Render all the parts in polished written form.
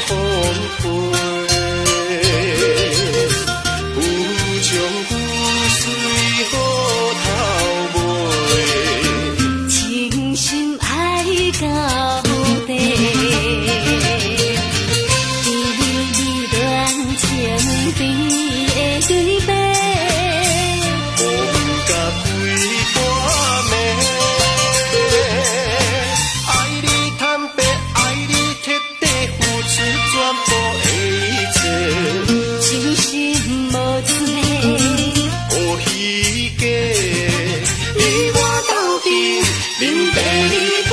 奉陪，有将骨髓予头尾， 情深爱到底，甜蜜恋情甜的对白。 无甲几半暝，爱你坦白，爱你彻底付出全部的一切， 真心无罪， 无虚假，你我斗阵饮第二杯。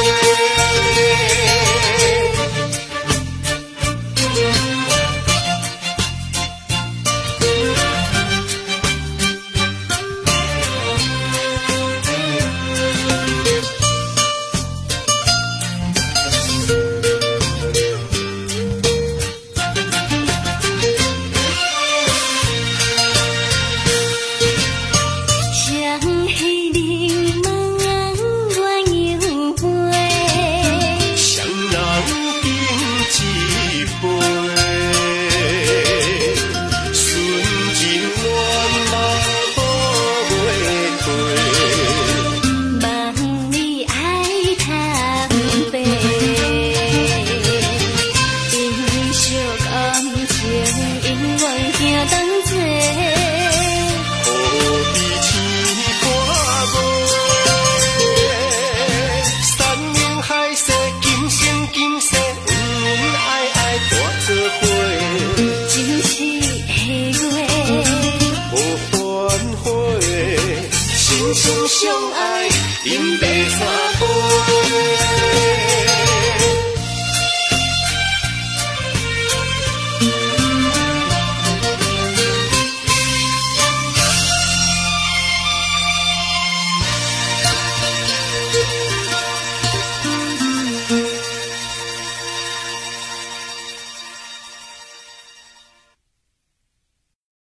将彼柠檬我摇杯， 双人敬一杯，纯情恋梦好袂退。 望你爱坦白，珍惜感情永远行同齐。 雨滴星看无，山盟海誓，今生今世，恩恩爱爱大做伙， 真是的话， 无反悔，心心相爱。